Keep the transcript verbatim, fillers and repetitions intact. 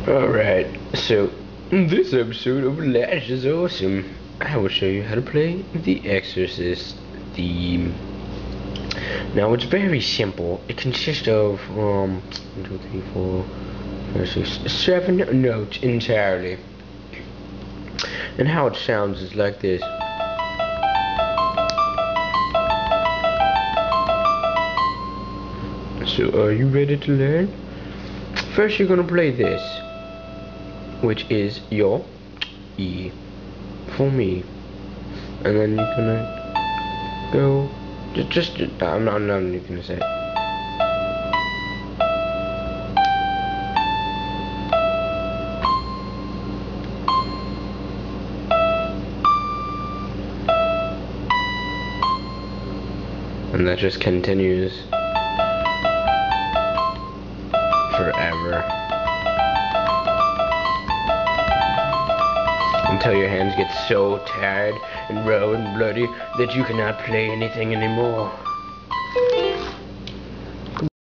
Alright, so in this episode of Lash is Awesome, I will show you how to play the Exorcist Theme. Now it's very simple. It consists of um one, two, three, four, five, six, seven notes entirely. And how it sounds is like this. So are you ready to learn? First you're gonna play this, which is your E for me, and then you're gonna go just, just, just I'm not, I'm not even gonna say it. And that just continues forever until your hands get so tired and raw and bloody that you cannot play anything anymore.